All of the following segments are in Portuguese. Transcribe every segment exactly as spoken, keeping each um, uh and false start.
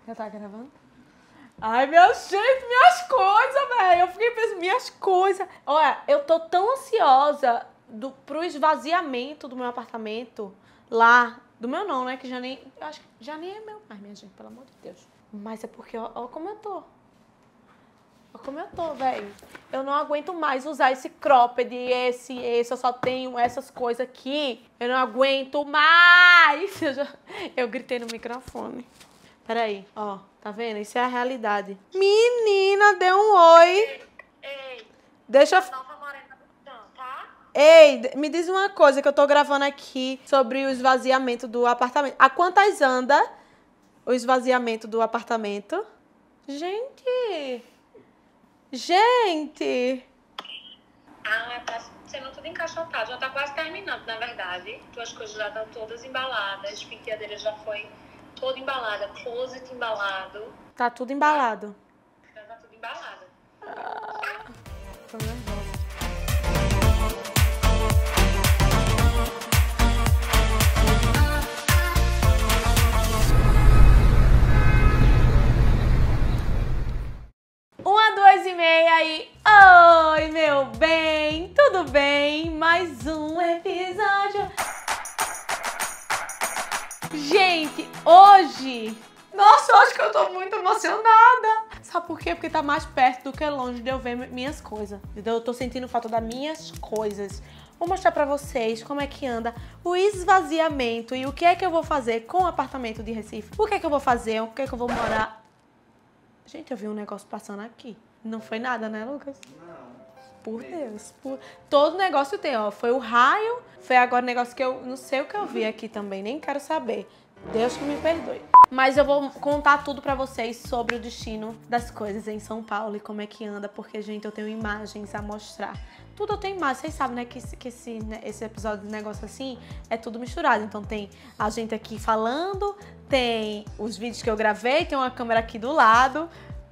Já tá gravando? Ai, meu gente, minhas coisas, velho. Eu fiquei pensando, minhas coisas. Olha, eu tô tão ansiosa do, pro esvaziamento do meu apartamento lá. Do meu não, né? Que já nem... Eu acho que já nem é meu mais, minha gente, pelo amor de Deus. Mas é porque, ó, ó como eu tô. Ó como eu tô, velho. Eu não aguento mais usar esse cropped, esse, esse. Eu só tenho essas coisas aqui. Eu não aguento mais. Eu, já... eu gritei no microfone. Peraí, ó. Tá vendo? Isso é a realidade. Menina, deu um oi. Ei, ei. Deixa eu... Nova Morena do Chão, tá? Ei, me diz uma coisa que eu tô gravando aqui sobre o esvaziamento do apartamento. A quantas anda o esvaziamento do apartamento? Gente! Gente! Ah, tá sendo tudo encaixotado. Já tá quase terminando, na verdade. Tuas coisas já estão todas embaladas. Penteadeira já foi toda embalada. Closet embalado. Tá tudo embalado. Já tá tudo embalado. Ah, tô nervosa. Uma, duas e meia e... Oi, meu bem! Tudo bem? Mais um episódio. Gente, hoje... Nossa, eu acho que eu tô muito emocionada. Sabe por quê? Porque tá mais perto do que longe de eu ver minhas coisas. Entendeu? Eu tô sentindo falta das minhas coisas. Vou mostrar pra vocês como é que anda o esvaziamento e o que é que eu vou fazer com o apartamento de Recife. O que é que eu vou fazer? O que é que eu vou morar... Gente, eu vi um negócio passando aqui. Não foi nada, né, Lucas? Não. Por Deus. Por... Todo negócio tem, ó. Foi o raio, foi agora o negócio que eu não sei o que eu vi aqui também, nem quero saber. Deus que me perdoe. Mas eu vou contar tudo pra vocês sobre o destino das coisas em São Paulo e como é que anda, porque, gente, eu tenho imagens a mostrar. Tudo eu tenho imagens. Vocês sabem, né, que, esse, que esse, né, esse episódio de negócio assim é tudo misturado. Então tem a gente aqui falando, tem os vídeos que eu gravei, tem uma câmera aqui do lado.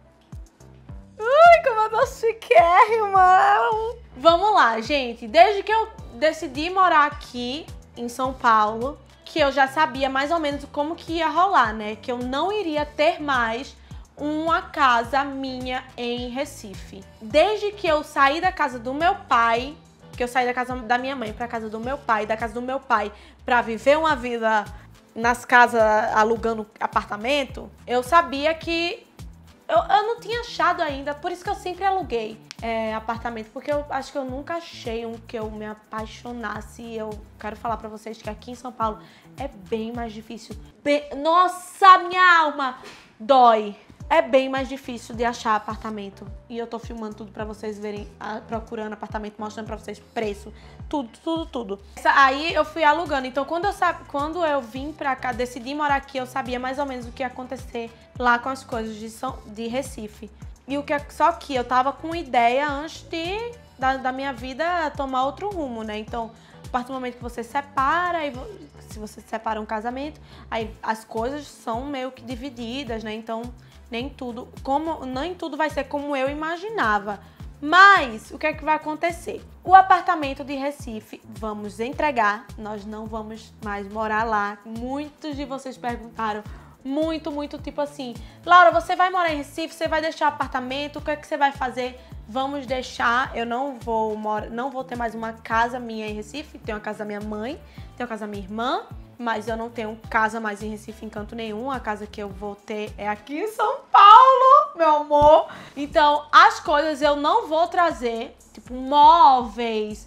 Ai, como eu tô chiquérrima! Vamos lá, gente. Desde que eu decidi morar aqui em São Paulo, que eu já sabia mais ou menos como que ia rolar, né? Que eu não iria ter mais uma casa minha em Recife. Desde que eu saí da casa do meu pai, que eu saí da casa da minha mãe pra casa do meu pai, da casa do meu pai pra viver uma vida nas casas alugando apartamento, eu sabia que eu, eu não tinha achado ainda, por isso que eu sempre aluguei é, apartamento, porque eu acho que eu nunca achei um que eu me apaixonasse. E eu quero falar pra vocês que aqui em São Paulo é bem mais difícil. Bem... Nossa, minha alma dói! É bem mais difícil de achar apartamento. E eu tô filmando tudo pra vocês verem, procurando apartamento, mostrando pra vocês preço, tudo, tudo, tudo. Aí eu fui alugando. Então quando eu, quando eu vim pra cá, decidi morar aqui, eu sabia mais ou menos o que ia acontecer lá com as coisas de, São, de Recife. E o que, só que eu tava com ideia antes de, da, da minha vida tomar outro rumo, né? Então, a partir do momento que você separa, e se você separa um casamento, aí as coisas são meio que divididas, né? Então, nem tudo, como, nem tudo vai ser como eu imaginava. Mas, o que é que vai acontecer? O apartamento de Recife, vamos entregar, nós não vamos mais morar lá. Muitos de vocês perguntaram, muito, muito, tipo assim, Laura, você vai morar em Recife, você vai deixar o apartamento, o que é que você vai fazer? Vamos deixar, eu não vou, mora, não vou ter mais uma casa minha em Recife, tenho a casa da minha mãe, tenho a casa da minha irmã, mas eu não tenho casa mais em Recife em canto nenhum. A casa que eu vou ter é aqui em São Paulo, meu amor. Então, as coisas eu não vou trazer, tipo, móveis,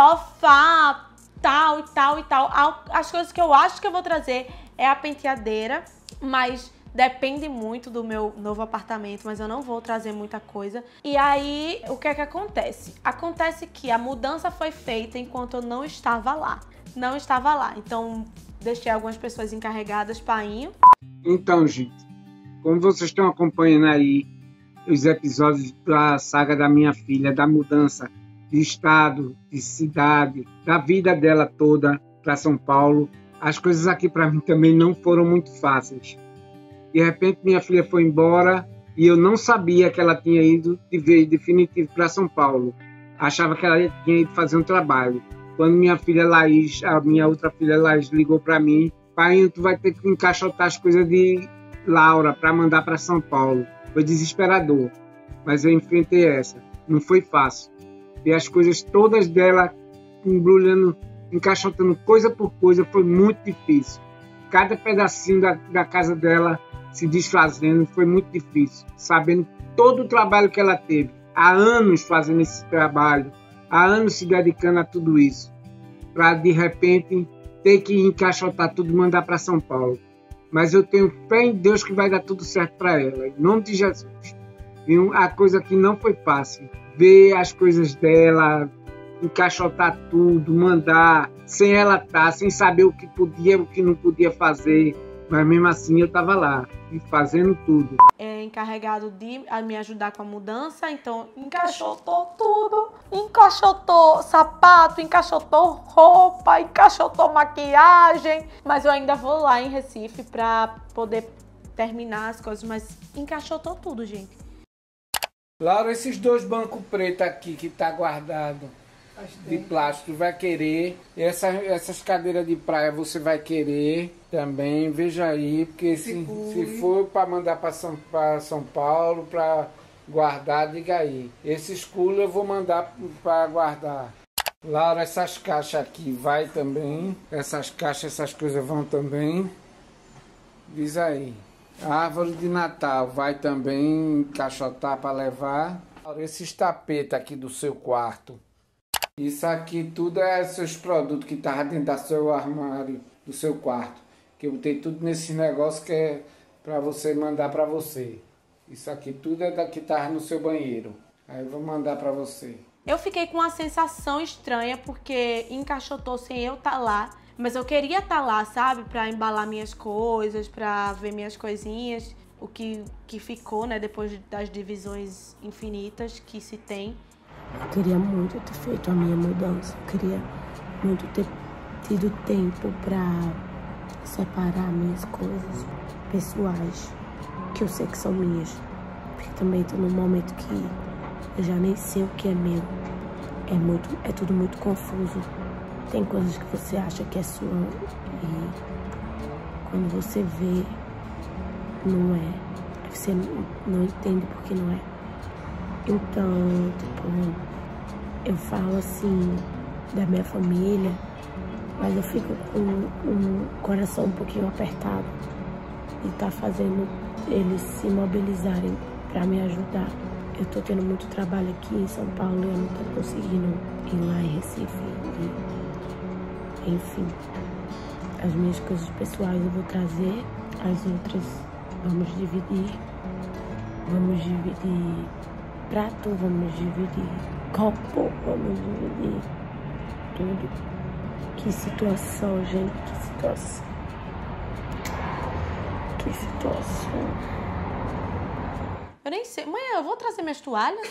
sofá, tal e tal e tal. As coisas que eu acho que eu vou trazer é a penteadeira, mas depende muito do meu novo apartamento, mas eu não vou trazer muita coisa. E aí, o que é que acontece? Acontece que a mudança foi feita enquanto eu não estava lá. Não estava lá, então deixei algumas pessoas encarregadas, painho. Então, gente, como vocês estão acompanhando aí os episódios da saga da minha filha, da mudança de estado, de cidade, da vida dela toda para São Paulo, as coisas aqui para mim também não foram muito fáceis. De repente minha filha foi embora e eu não sabia que ela tinha ido de vez definitivo para São Paulo. Achava que ela tinha ido fazer um trabalho. Quando minha filha Laís, a minha outra filha Laís ligou para mim, pai, tu vai ter que encaixotar as coisas de Laura para mandar para São Paulo. Foi desesperador, mas eu enfrentei essa. Não foi fácil. E as coisas todas dela embrulhando, encaixotando coisa por coisa, foi muito difícil. Cada pedacinho da, da casa dela se desfazendo foi muito difícil. Sabendo todo o trabalho que ela teve, há anos fazendo esse trabalho, há anos se dedicando a tudo isso, para de repente ter que encaixotar tudo e mandar para São Paulo. Mas eu tenho fé em Deus que vai dar tudo certo para ela, em nome de Jesus. E a coisa que não foi fácil, ver as coisas dela, encaixotar tudo, mandar, sem ela estar, sem saber o que podia, o que não podia fazer. Mas mesmo assim eu estava lá, fazendo tudo. É encarregado de me ajudar com a mudança, então encaixotou tudo. Encaixotou sapato, encaixotou roupa, encaixotou maquiagem. Mas eu ainda vou lá em Recife pra poder terminar as coisas, mas encaixotou tudo, gente. Laura, esses dois bancos pretos aqui que tá guardado de plástico, vai querer. Essa, essas cadeiras de praia você vai querer também, veja aí, porque se, se for para mandar para São, pra São Paulo, para guardar, diga aí. Esses culos eu vou mandar para guardar. Laura, essas caixas aqui vai também. Essas caixas, essas coisas vão também. Diz aí. A árvore de Natal vai também encaixotar para levar. Esses tapetes aqui do seu quarto. Isso aqui tudo é seus produtos que estavam dentro do seu armário, do seu quarto. Que eu botei tudo nesses negócios que é para você mandar para você. Isso aqui tudo é da que estava no seu banheiro. Aí eu vou mandar para você. Eu fiquei com uma sensação estranha porque encaixotou sem eu estar lá. Mas eu queria estar lá, sabe? Pra embalar minhas coisas, pra ver minhas coisinhas. O que, que ficou, né? Depois das divisões infinitas que se tem. Eu queria muito ter feito a minha mudança. Eu queria muito ter tido tempo pra separar minhas coisas pessoais, que eu sei que são minhas. Porque também tô num momento que eu já nem sei o que é meu. É, muito, é tudo muito confuso. Tem coisas que você acha que é sua e quando você vê, não é. Você não entende porque não é. Então, tipo, eu falo assim da minha família, mas eu fico com um coração um pouquinho apertado e tá fazendo eles se mobilizarem pra me ajudar. Eu tô tendo muito trabalho aqui em São Paulo e eu não tô conseguindo ir lá em Recife. E, enfim, as minhas coisas pessoais eu vou trazer, as outras vamos dividir. Vamos dividir prato, vamos dividir copo, vamos dividir tudo. Que situação, gente, que situação. Que situação. Eu nem sei. Mãe, eu vou trazer minhas toalhas?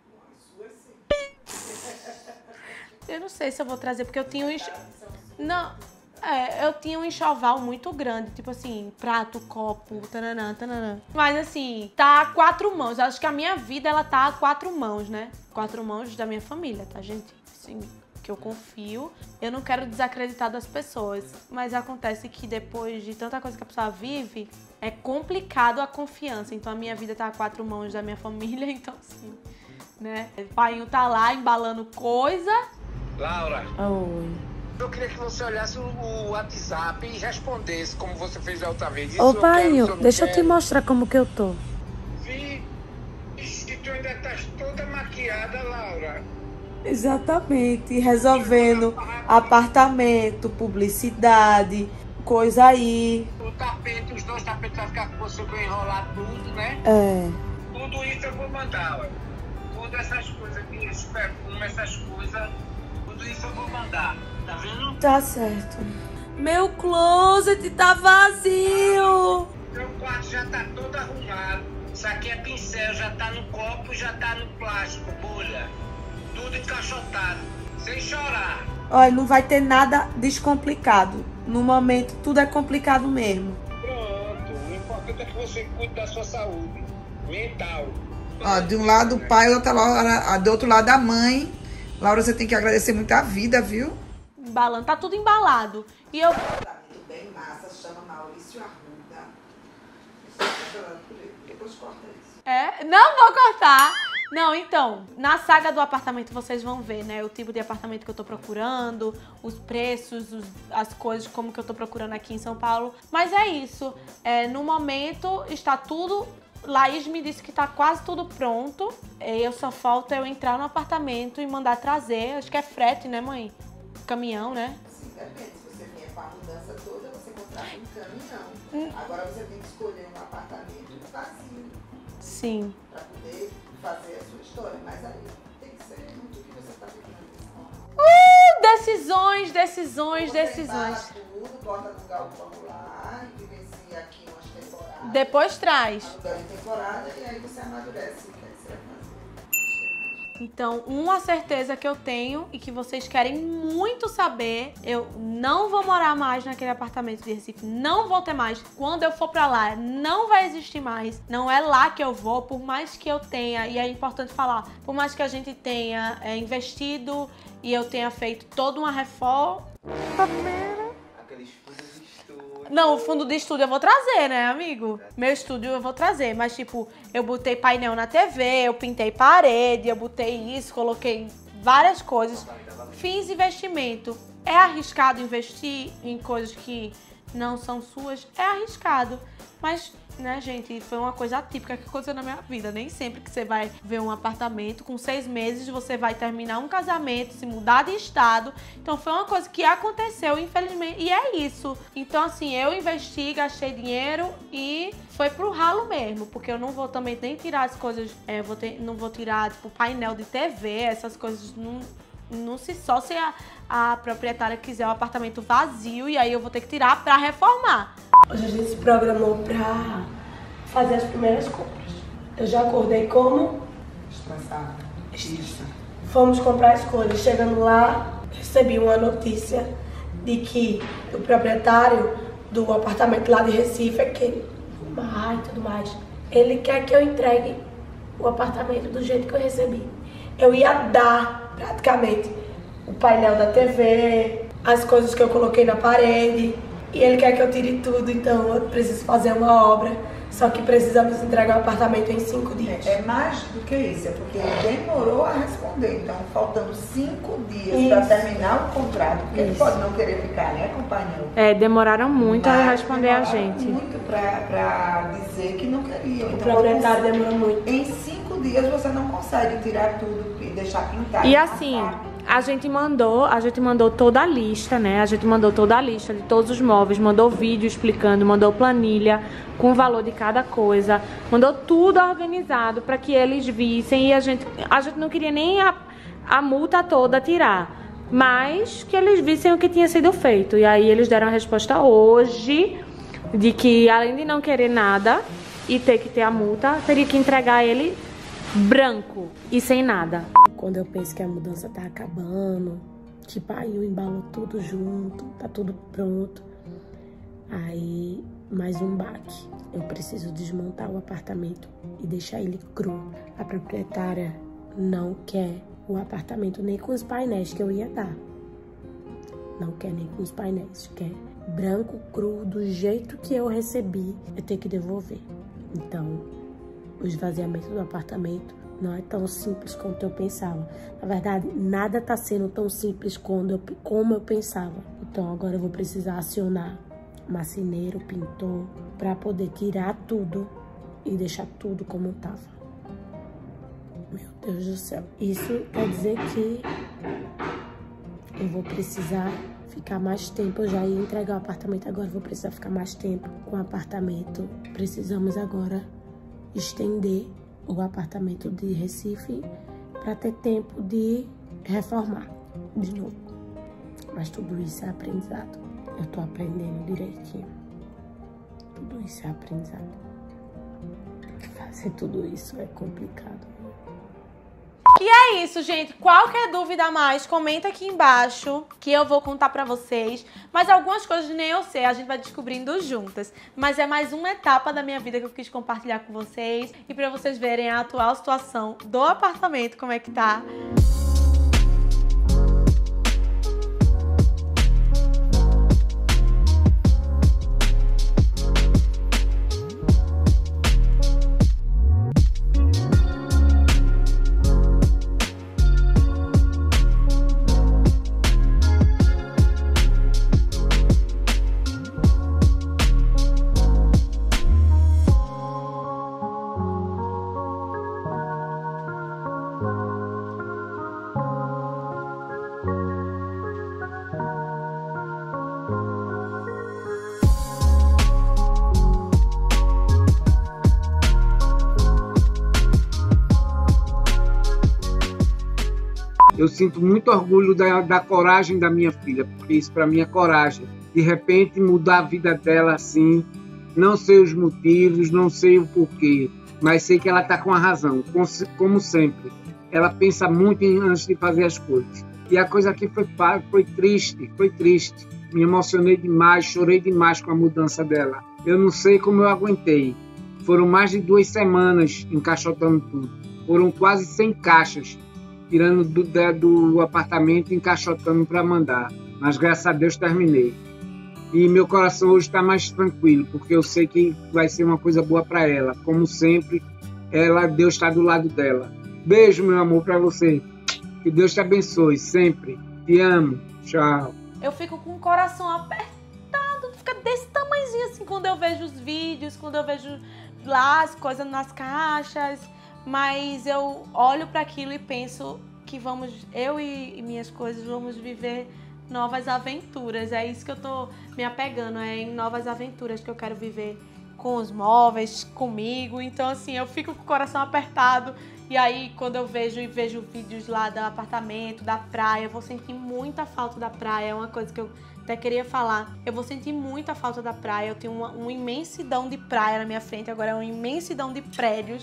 Eu não sei se eu vou trazer, porque eu tinha um... Enx... Não, é, eu tinha um enxoval muito grande, tipo assim, prato, copo, tananã, tananã. Mas assim, tá a quatro mãos. Acho que a minha vida, ela tá a quatro mãos, né? Quatro mãos da minha família, tá, gente? Assim, que eu confio. Eu não quero desacreditar das pessoas, mas acontece que depois de tanta coisa que a pessoa vive, é complicado a confiança. Então a minha vida tá a quatro mãos da minha família, então assim, né? O pai tá lá embalando coisa. Laura. Oi. Eu queria que você olhasse o WhatsApp e respondesse como você fez da outra vez. Isso Ô, eu pai, quero, isso eu deixa eu quero. te mostrar como que eu tô. Vi. E tu ainda estás toda maquiada, Laura. Exatamente, resolvendo apartamento, publicidade, coisa aí. O tapete, os dois tapetes vai ficar com você, vou enrolar tudo, né? É. Tudo isso eu vou mandar, olha. Todas essas coisas aqui, esses perfumes, essas coisas, tudo isso eu vou mandar. Tá vendo? Tá certo. Meu closet tá vazio. Meu quarto já tá todo arrumado. Isso aqui é pincel, já tá no copo, já tá no plástico, bolha. Tudo encaixotado, sem chorar. Olha, não vai ter nada descomplicado. No momento, tudo é complicado mesmo. Pronto, o importante é que você cuide da sua saúde mental. Ó, de um lado o pai, do outro lado, do outro lado a mãe. Laura, você tem que agradecer muito a vida, viu? Embalando, tá tudo embalado. E eu... Muito bem, massa, chama Maurício Arruda. Depois corta isso. É? Não vou cortar. Não, então, na saga do apartamento vocês vão ver, né? O tipo de apartamento que eu tô procurando, os preços, os, as coisas, como que eu tô procurando aqui em São Paulo. Mas é isso. É, no momento está tudo... Laís me disse que tá quase tudo pronto. Eu só falta eu entrar no apartamento e mandar trazer. Acho que é frete, né, mãe? Caminhão, né? Sim, depende. Se você vier com a mudança toda, você contrata um caminhão. Hum. Agora você tem que escolher um apartamento vazio. Sim. Pra poder fazer a sua história. Mas aí tem que ser muito o que você tá vivendo. Uh, decisões, decisões, você decisões. Você tudo, bota no galpão lá e vivencia aqui umas temporadas. Depois traz. Alugando temporada e aí você amadurece o que é que você vai fazer. Então, uma certeza que eu tenho e que vocês querem muito saber, eu não vou morar mais naquele apartamento de Recife, não vou ter mais. Quando eu for pra lá, não vai existir mais. Não é lá que eu vou, por mais que eu tenha, e é importante falar, por mais que a gente tenha é, investido e eu tenha feito toda uma reforma... Aqueles fundos de estúdio. Não, o fundo de estúdio eu vou trazer, né, amigo? Meu estúdio eu vou trazer, mas tipo, eu botei painel na T V, eu pintei parede, eu botei isso, coloquei várias coisas. Fiz investimento. É arriscado investir em coisas que não são suas? É arriscado. Mas, né, gente, foi uma coisa atípica que aconteceu na minha vida. Nem sempre que você vai ver um apartamento, com seis meses você vai terminar um casamento, se mudar de estado. Então foi uma coisa que aconteceu, infelizmente. E é isso. Então, assim, eu investi, gastei dinheiro e foi pro ralo mesmo. Porque eu não vou também nem tirar as coisas... É, eu vou ter, não vou tirar, tipo, painel de T V, essas coisas... Não, não se só se a, a proprietária quiser o apartamento vazio e aí eu vou ter que tirar pra reformar. Hoje a gente se programou pra fazer as primeiras compras. Eu já acordei como? Estressada. Isso. Fomos comprar as coisas. Chegando lá, recebi uma notícia de que o proprietário do apartamento lá de Recife, aquele mar e tudo mais, ele quer que eu entregue o apartamento do jeito que eu recebi. Eu ia dar, praticamente, o painel da T V, as coisas que eu coloquei na parede. E ele quer que eu tire tudo, então eu preciso fazer uma obra. Só que precisamos entregar o apartamento em cinco dias. É, é mais do que isso, é porque ele demorou a responder. Então, faltando cinco dias para terminar o contrato, porque isso. Ele pode não querer ficar, né, companheiro? É, demoraram muito Mas a responder a gente. muito para dizer que não queriam. O Então, proprietário demorou muito. Em cinco dias você não consegue tirar tudo e deixar pintado. E assim... A gente mandou, a gente mandou toda a lista, né? A gente mandou toda a lista de todos os móveis, mandou vídeo explicando, mandou planilha com o valor de cada coisa, mandou tudo organizado para que eles vissem e a gente, a gente não queria nem a, a multa toda tirar, mas que eles vissem o que tinha sido feito. E aí eles deram a resposta hoje de que além de não querer nada e ter que ter a multa, teria que entregar ele branco e sem nada. Quando eu penso que a mudança tá acabando, tipo, aí eu embalo tudo junto, tá tudo pronto. Aí, mais um baque. Eu preciso desmontar o apartamento e deixar ele cru. A proprietária não quer o apartamento nem com os painéis que eu ia dar. Não quer nem com os painéis, quer branco, cru, do jeito que eu recebi, eu tenho que devolver. Então, o esvaziamento do apartamento não é tão simples quanto eu pensava. Na verdade, nada tá sendo tão simples quando eu, como eu pensava. Então agora eu vou precisar acionar marceneiro, pintor, para poder tirar tudo e deixar tudo como tava. Meu Deus do céu. Isso quer dizer que eu vou precisar ficar mais tempo. Eu já ia entregar o apartamento, agora eu vou precisar ficar mais tempo com o apartamento. Precisamos agora estender o apartamento de Recife para ter tempo de reformar de novo. Mas tudo isso é aprendizado. Eu tô aprendendo direitinho. Tudo isso é aprendizado. Fazer tudo isso é complicado. E é isso, gente. Qualquer dúvida a mais, comenta aqui embaixo que eu vou contar pra vocês. Mas algumas coisas nem eu sei, a gente vai descobrindo juntas. Mas é mais uma etapa da minha vida que eu quis compartilhar com vocês. E pra vocês verem a atual situação do apartamento, como é que tá. Eu sinto muito orgulho da, da coragem da minha filha, porque isso para mim é coragem. De repente mudar a vida dela assim, não sei os motivos, não sei o porquê, mas sei que ela está com a razão, como sempre. Ela pensa muito em, antes de fazer as coisas. E a coisa aqui foi, foi triste, foi triste. Me emocionei demais, chorei demais com a mudança dela. Eu não sei como eu aguentei. Foram mais de duas semanas encaixotando tudo. Foram quase cem caixas, tirando do, do apartamento e encaixotando para mandar. Mas graças a Deus terminei. E meu coração hoje está mais tranquilo, porque eu sei que vai ser uma coisa boa para ela. Como sempre, ela, Deus está do lado dela. Beijo, meu amor, para você. Que Deus te abençoe sempre. Te amo. Tchau. Eu fico com o coração apertado, fica desse tamanhozinho assim quando eu vejo os vídeos, quando eu vejo lá as coisas nas caixas. Mas eu olho para aquilo e penso que vamos, eu e, e minhas coisas, vamos viver novas aventuras. É isso que eu tô me apegando, é em novas aventuras que eu quero viver com os móveis, comigo. Então, assim, eu fico com o coração apertado. E aí, quando eu vejo e vejo vídeos lá do apartamento, da praia, eu vou sentir muita falta da praia. É uma coisa que eu até queria falar. Eu vou sentir muita falta da praia. Eu tenho uma, uma imensidão de praia na minha frente, agora é uma imensidão de prédios.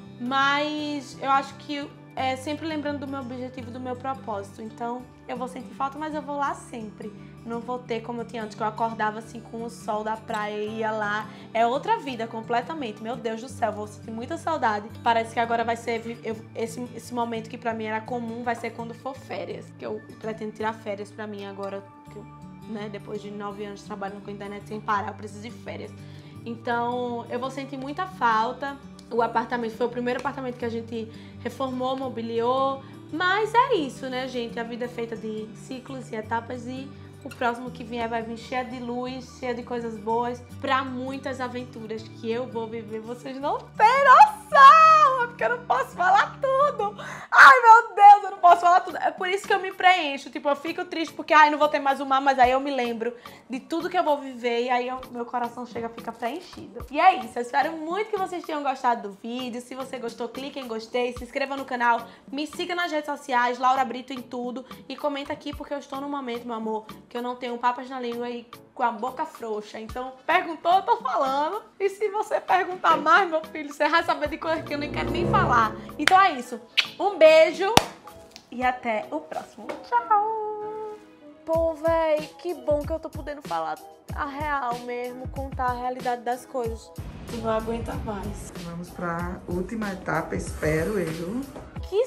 Mas eu acho que é sempre lembrando do meu objetivo, do meu propósito. Então, eu vou sentir falta, mas eu vou lá sempre. Não vou ter como eu tinha antes, que eu acordava assim com o sol da praia e ia lá. É outra vida completamente. Meu Deus do céu, vou sentir muita saudade. Parece que agora vai ser eu, esse, esse momento que pra mim era comum, vai ser quando for férias. Que eu pretendo tirar férias pra mim agora, que eu, né, depois de nove anos trabalhando com a internet sem parar, eu preciso de férias. Então, eu vou sentir muita falta. O apartamento foi o primeiro apartamento que a gente reformou, mobiliou. Mas é isso, né, gente? A vida é feita de ciclos e etapas e o próximo que vier vai vir cheio de luz, cheio de coisas boas, pra muitas aventuras que eu vou viver. Vocês não têm noção, porque eu não posso falar tudo. Ai, meu Deus, eu não posso falar tudo. É por isso que eu me preencho. Tipo, eu fico triste porque, ai, não vou ter mais uma, mas aí eu me lembro de tudo que eu vou viver e aí eu, meu coração chega, fica preenchido. E é isso, eu espero muito que vocês tenham gostado do vídeo. Se você gostou, clique em gostei, se inscreva no canal, me siga nas redes sociais, Laura Brito em tudo e comenta aqui porque eu estou no momento, meu amor, que eu não tenho papas na língua e com a boca frouxa. Então, perguntou, eu tô falando. E se você perguntar mais, meu filho, você vai saber de coisa que eu nem quero nem falar. Então é isso. Um beijo e até o próximo. Tchau! Pô, véi, que bom que eu tô podendo falar a real mesmo, contar a realidade das coisas. Tu não aguenta mais. Vamos pra última etapa, espero eu. Que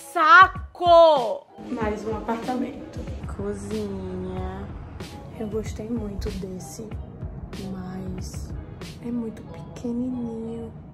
saco! Mais um apartamento. Cozinha. Eu gostei muito desse, mas é muito pequenininho.